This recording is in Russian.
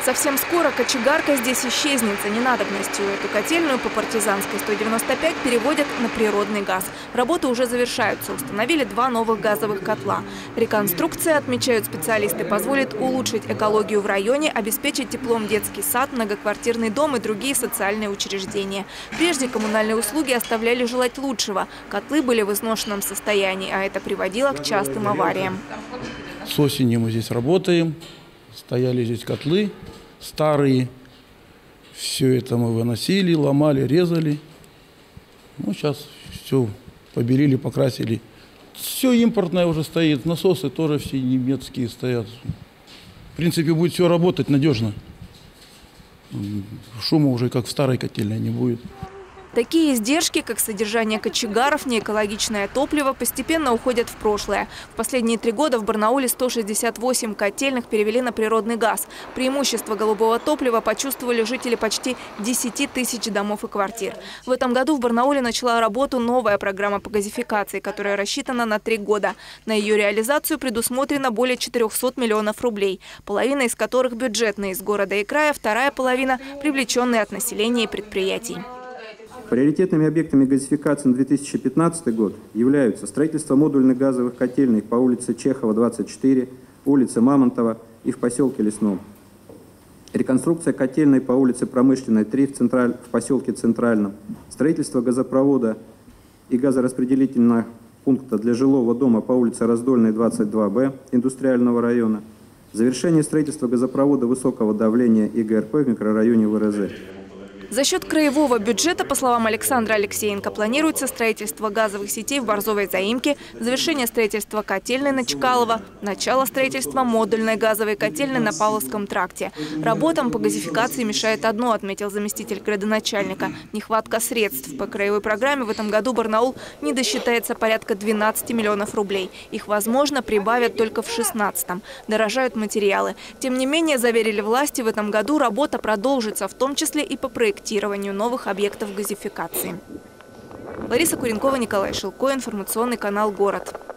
Совсем скоро кочегарка здесь исчезнет за ненадобностью. Эту котельную по Партизанской 195 переводят на природный газ. Работы уже завершаются. Установили 2 новых газовых котла. Реконструкция, отмечают специалисты, позволит улучшить экологию в районе, обеспечить теплом детский сад, многоквартирный дом и другие социальные учреждения. Прежде коммунальные услуги оставляли желать лучшего. Котлы были в изношенном состоянии, а это приводило к частым авариям. С осени мы здесь работаем. Стояли здесь котлы старые. Все это мы выносили, ломали, резали. Ну, сейчас все побелили, покрасили. Все импортное уже стоит. Насосы тоже все немецкие стоят. В принципе, будет все работать надежно. Шума уже как в старой котельной не будет. Такие издержки, как содержание кочегаров, неэкологичное топливо, постепенно уходят в прошлое. В последние 3 года в Барнауле 168 котельных перевели на природный газ. Преимущество голубого топлива почувствовали жители почти 10 тысяч домов и квартир. В этом году в Барнауле начала работу новая программа по газификации, которая рассчитана на 3 года. На ее реализацию предусмотрено более 400 миллионов рублей, половина из которых бюджетные из города и края, вторая половина – привлеченные от населения и предприятий. Приоритетными объектами газификации на 2015 год являются строительство модульных газовых котельных по улице Чехова, 24, улице Мамонтова и в поселке Лесном. Реконструкция котельной по улице Промышленной, 3 в поселке Центральном. Строительство газопровода и газораспределительного пункта для жилого дома по улице Раздольной, 22Б, индустриального района. Завершение строительства газопровода высокого давления ИГРП в микрорайоне ВРЗ. За счет краевого бюджета, по словам Александра Алексеенко, планируется строительство газовых сетей в Борзовой заимке, завершение строительства котельной на Чкалова, начало строительства модульной газовой котельной на Павловском тракте. Работам по газификации мешает одно, отметил заместитель градоначальника – нехватка средств. По краевой программе в этом году Барнаул не досчитается порядка 12 миллионов рублей. Их, возможно, прибавят только в 2016-м. Дорожают материалы. Тем не менее, заверили власти, в этом году работа продолжится, в том числе и по проектированию новых объектов газификации. Лариса Куренкова, Николай Шилко, информационный канал «Город».